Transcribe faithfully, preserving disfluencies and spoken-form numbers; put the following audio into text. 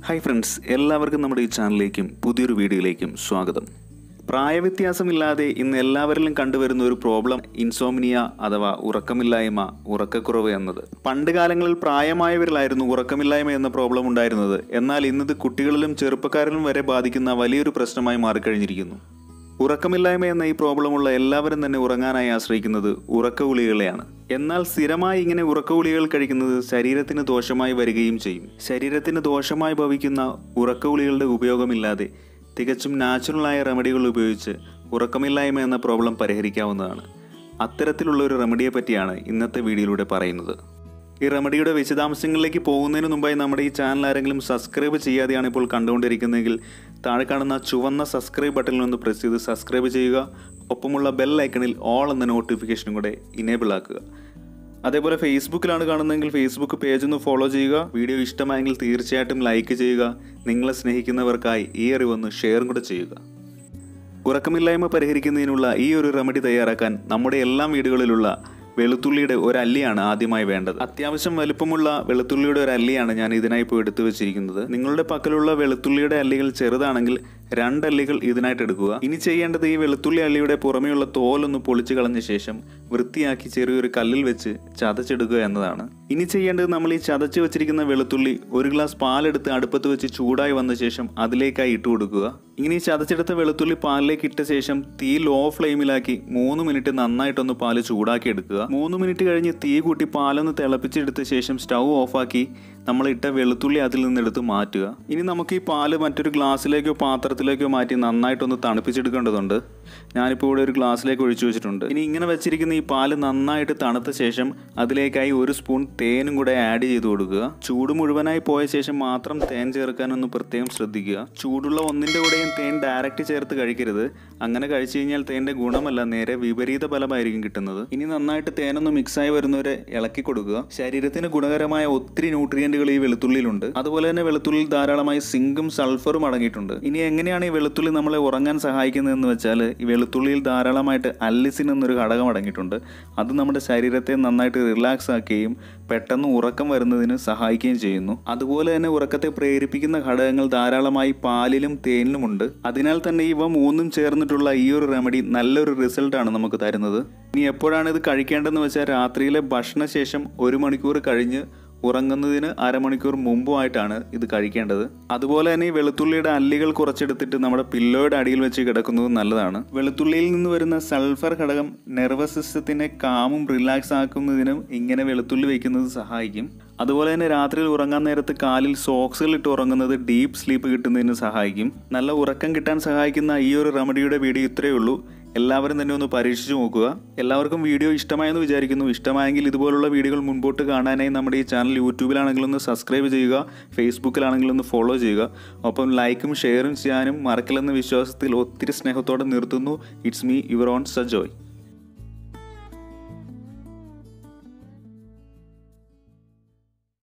Hi friends, എല്ലാവർക്കും നമ്മുടെ ഈ ചാനലിലേക്കും പുതിയൊരു വീഡിയോയിലേക്കും സ്വാഗതം. പ്രായവ്യത്യാസമില്ലാതെ ഇന്ന് എല്ലാവരിലും കണ്ടുവരുന്ന ഒരു പ്രോബ്ലം ഇൻസോംനിയ അഥവാ ഉറക്കമില്ലായ്മ, ഉറക്കക്കുറവ് എന്നത്. പണ്ട് കാലങ്ങളിൽ പ്രായമായവരിലായിരുന്നു ഉറക്കമില്ലായ്മ എന്ന പ്രോബ്ലം ഉണ്ടായിരുന്നത്. എന്നാൽ ഇന്നത് കുട്ടികളിലും ചെറുപ്പക്കാരിലും വരെ ബാധിക്കുന്ന വലിയൊരു പ്രശ്നമായി മാറിക്കഴിഞ്ഞിരിക്കുന്നു. ഉറക്കമില്ലായ്മ എന്ന ഈ പ്രോബ്ലമുള്ള എല്ലാവരും തന്നെ ഉറങ്ങാനായി ആശ്രയിക്കുന്നത് ഉറക്ക ഗുളികകളെയാണ്. എന്നാൽ സ്ഥിരമായി ഇങ്ങനെ ഉറക്ക ഗുളികകൾ കഴിക്കുന്നത് ശരീരത്തിന് ദോഷമായി വരികയും ചെയ്യും. ശരീരത്തിന് ദോഷമായി ഭവിക്കുന്ന ഉറക്ക ഗുളികളുടെ ഉപയോഗമില്ലാതെ തികച്ചും നാച്ചുറലായ റെമഡികൾ ഉപയോഗിച്ച് ഉറക്കമില്ലായ്മ എന്ന പ്രോബ്ലം പരിഹരിക്കാവുന്നതാണ്. അത്തരത്തിലുള്ള ഒരു റെമഡിയെ പറ്റിയാണ് ഇന്നത്തെ വീഡിയോയിലൂടെ പറയുന്നത്. ഈ റെമഡിയുടെ വിശദാംശങ്ങളിലേക്ക് പോകുന്നതിന് മുമ്പായി നമ്മുടെ ഈ ചാനൽ ആരെങ്കിലും സബ്സ്ക്രൈബ് ചെയ്യാതെയാണ് ഇപ്പോൾ കണ്ടുകൊണ്ടിരിക്കുന്നതെങ്കിൽ താഴെ കാണുന്ന ചുവന്ന സബ്സ്ക്രൈബ് ബട്ടണിൽ ഒന്ന് പ്രസ് ചെയ്ത് സബ്സ്ക്രൈബ് ചെയ്യുക. ഒപ്പമുള്ള ബെൽ ഐക്കണിൽ ഓൾ എന്ന നോട്ടിഫിക്കേഷനും കൂടെ ഇനേബിൾ ആക്കുക. അതേപോലെ ഫേസ്ബുക്കിലാണ് കാണുന്നതെങ്കിൽ ഫേസ്ബുക്ക് പേജ് ഒന്ന് ഫോളോ ചെയ്യുക. വീഡിയോ ഇഷ്ടമായെങ്കിൽ തീർച്ചയായിട്ടും ലൈക്ക് ചെയ്യുക. നിങ്ങളെ സ്നേഹിക്കുന്നവർക്കായി ഈ അറിവൊന്ന് ഷെയറും കൂടെ ചെയ്യുക. ഉറക്കമില്ലായ്മ പരിഹരിക്കുന്നതിനുള്ള ഈ ഒരു റെമഡി തയ്യാറാക്കാൻ നമ്മുടെ എല്ലാ വീടുകളിലുള്ള വെളുത്തുള്ളിയുടെ ഒരു അല്ലിയാണ് ആദ്യമായി വേണ്ടത്. അത്യാവശ്യം വലുപ്പമുള്ള വെളുത്തുള്ളിയുടെ ഒരു അല്ലിയാണ് ഞാൻ ഇതിനായി ഇപ്പോൾ എടുത്തു വെച്ചിരിക്കുന്നത്. നിങ്ങളുടെ പക്കലുള്ള വെളുത്തുള്ളിയുടെ അല്ലികൾ ചെറുതാണെങ്കിൽ രണ്ടല്ലികൾ ഇതിനായിട്ട് എടുക്കുക. ഇനി ചെയ്യേണ്ടത് ഈ വെളുത്തുള്ളി അല്ലിയുടെ പുറമെയുള്ള തോലൊന്ന് പൊളിച്ചു കളഞ്ഞ ശേഷം വൃത്തിയാക്കി ചെറിയൊരു കല്ലിൽ വെച്ച് ചതച്ചെടുക്കുക എന്നതാണ്. ഇനി ചെയ്യേണ്ടത് നമ്മൾ ഈ ചതച്ച് വെച്ചിരിക്കുന്ന വെളുത്തുള്ളി ഒരു ഗ്ലാസ് പാലെടുത്ത് അടുപ്പത്ത് വെച്ച് ചൂടായി വന്ന ശേഷം അതിലേക്കായി ഇട്ട് കൊടുക്കുക. ഇങ്ങനെ ഈ ചതച്ചെടുത്ത വെളുത്തുള്ളി പാലിലേക്ക് ഇട്ട ശേഷം തീ ലോ ഫ്ലെയിമിലാക്കി മൂന്ന് മിനിറ്റ് നന്നായിട്ടൊന്ന് പാല് ചൂടാക്കി എടുക്കുക. മൂന്ന് മിനിറ്റ് കഴിഞ്ഞ് തീ കൂട്ടി പാലൊന്ന് തിളപ്പിച്ചെടുത്ത ശേഷം സ്റ്റൗ ഓഫാക്കി നമ്മൾ ഇട്ട വെളുത്തുള്ളി അതിൽ നിന്നെടുത്ത് മാറ്റുക. ഇനി നമുക്ക് ഈ പാല് മറ്റൊരു ഗ്ലാസ്സിലേക്കോ പാത്രത്തിലേക്കോ മാറ്റി നന്നായിട്ടൊന്ന് തണുപ്പിച്ചെടുക്കേണ്ടതുണ്ട്. ഞാനിപ്പോൾ ഇവിടെ ഒരു ഗ്ലാസ്സിലേക്ക് ഒഴിച്ചു വെച്ചിട്ടുണ്ട്. ഇനി ഇങ്ങനെ വെച്ചിരിക്കുന്ന ഈ പാല് നന്നായിട്ട് തണുത്ത ശേഷം അതിലേക്കായി ഒരു സ്പൂൺ തേനും കൂടെ ആഡ് ചെയ്ത് കൊടുക്കുക. ചൂട് മുഴുവനായി പോയ ശേഷം മാത്രം തേൻ ചേർക്കാനൊന്ന് പ്രത്യേകം ശ്രദ്ധിക്കുക. ചൂടുള്ള ഒന്നിൻ്റെ കൂടെയും തേൻ ഡയറക്റ്റ് ചേർത്ത് കഴിക്കരുത്. അങ്ങനെ കഴിച്ചു കഴിഞ്ഞാൽ തേൻ്റെ ഗുണമല്ല, നേരെ വിപരീത ഫലമായിരിക്കും കിട്ടുന്നത്. ഇനി നന്നായിട്ട് തേനൊന്ന് മിക്സായി വരുന്നവരെ ഇളക്കി കൊടുക്കുക. ശരീരത്തിന് ഗുണകരമായ ഒത്തിരി ന്യൂട്രിയന്റുകൾ ഈ വെളുത്തുള്ളിയിലുണ്ട്. അതുപോലെ തന്നെ വെളുത്തുള്ളിയിൽ ധാരാളമായി സിങ്കും സൾഫറും അടങ്ങിയിട്ടുണ്ട്. ഇനി എങ്ങനെയാണ് ഈ വെളുത്തുള്ളി നമ്മളെ ഉറങ്ങാൻ സഹായിക്കുന്നതെന്ന് വെച്ചാൽ ഈ വെളുത്തുള്ളിയിൽ ധാരാളമായിട്ട് അല്ലിസിൻ എന്നൊരു ഘടകം അടങ്ങിയിട്ടുണ്ട്. അത് നമ്മുടെ ശരീരത്തെ നന്നായിട്ട് റിലാക്സ് ആക്കുകയും പെട്ടെന്ന് ഉറക്കം വരുന്നതിന് സഹായിക്കുകയും ചെയ്യുന്നു. അതുപോലെ തന്നെ ഉറക്കത്തെ പ്രേരിപ്പിക്കുന്ന ഘടകങ്ങൾ ധാരാളമായി പാലിലും തേനിലുമുണ്ട്. അതിനാൽ തന്നെ ഇവ മൂന്നും ചേർന്നിട്ടുള്ള ഈ ഒരു റെമഡി നല്ലൊരു റിസൾട്ടാണ് നമുക്ക് തരുന്നത്. ഇനി എപ്പോഴാണ് ഇത് കഴിക്കേണ്ടതെന്ന് വെച്ചാൽ രാത്രിയിലെ ഭക്ഷണശേഷം ഒരു മണിക്കൂർ കഴിഞ്ഞ് ഉറങ്ങുന്നതിന് അരമണിക്കൂർ മുമ്പുമായിട്ടാണ് ഇത് കഴിക്കേണ്ടത്. അതുപോലെ തന്നെ ഈ വെളുത്തുള്ളിയുടെ അല്ലികൾ കുറച്ചെടുത്തിട്ട് നമ്മുടെ പില്ലോയുടെ അടിയിൽ വെച്ച് കിടക്കുന്നത് നല്ലതാണ്. വെളുത്തുള്ളിയിൽ നിന്ന് വരുന്ന സൾഫർ ഘടകം നെർവസ് സിസ്റ്റത്തിനെ കാമും റിലാക്സ് ആക്കുന്നതിനും ഇങ്ങനെ വെളുത്തുള്ളി വയ്ക്കുന്നത് സഹായിക്കും. അതുപോലെ തന്നെ രാത്രിയിൽ ഉറങ്ങാൻ നേരത്ത് കാലിൽ സോക്സുകൾ ഇട്ട് ഉറങ്ങുന്നത് ഡീപ്പ് സ്ലീപ്പ് കിട്ടുന്നതിന് സഹായിക്കും. നല്ല ഉറക്കം കിട്ടാൻ സഹായിക്കുന്ന ഈ ഒരു റെമഡിയുടെ വീഡിയോ ഇത്രയേ ഉള്ളൂ. എല്ലാവരും തന്നെ ഒന്ന് പരീക്ഷിച്ച് നോക്കുക. എല്ലാവർക്കും വീഡിയോ ഇഷ്ടമായെന്ന് വിചാരിക്കുന്നു. ഇഷ്ടമായെങ്കിൽ ഇതുപോലുള്ള വീഡിയോകൾ മുൻപോട്ട് കാണാനായി നമ്മുടെ ഈ ചാനൽ യൂട്യൂബിലാണെങ്കിലും ഒന്ന് സബ്സ്ക്രൈബ് ചെയ്യുക, ഫേസ്ബുക്കിലാണെങ്കിലും ഒന്ന് ഫോളോ ചെയ്യുക. ഒപ്പം ലൈക്കും ഷെയറും ചെയ്യാനും മറക്കില്ലെന്ന വിശ്വാസത്തിൽ ഒത്തിരി സ്നേഹത്തോടെ നിർത്തുന്നു. It's me your own Sajoy.